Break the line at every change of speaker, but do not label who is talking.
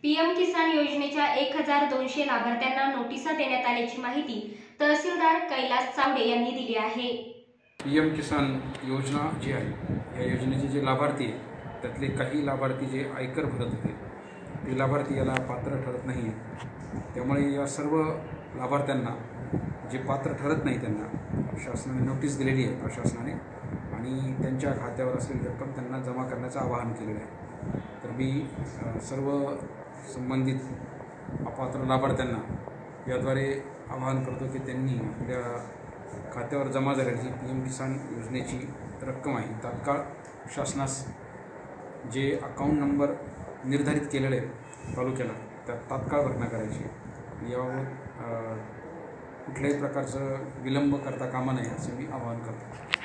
PM किसान योजनेच्या 1200 लाभार्थ्यांना नोटिसा देण्यात आल्याची माहिती तहसीलदार कैलास चावडे यांनी दिली आहे।
पीएम किसान योजना जी आहे या योजनेचे जे लाभार्थी आहेत त्यातले काही लाभार्थी जे आयकर भरत होते ते लाभार्थी याला पात्र ठरत नाही आहेत। त्यामुळे या सर्व लाभार्थ्यांना जे पात्र ठरत नाही त्यांना शासनाने नोटीस दिलेली आहे प्रशासनाने आणि त्यांच्या खात्यावर असलेली रक्कम त्यांना जमा करण्याचं आवाहन केलेलं आहे। तर मी सर्व संबंधित अपात्र लाभार्थ्यांना याद्वारे आवाहन करतो की त्यांनी आपल्या खात्यावर जमा झालेली पीएम किसान योजनेची रक्कम आहे तात्काळ शासनास जे अकाउंट नंबर निर्धारित केलेले आहे तालुक्याला त्या तात्काळ भरणा करायची। याबाबत कुठल्याही प्रकारचं विलंब करता कामा नये असे मी आवाहन करतो।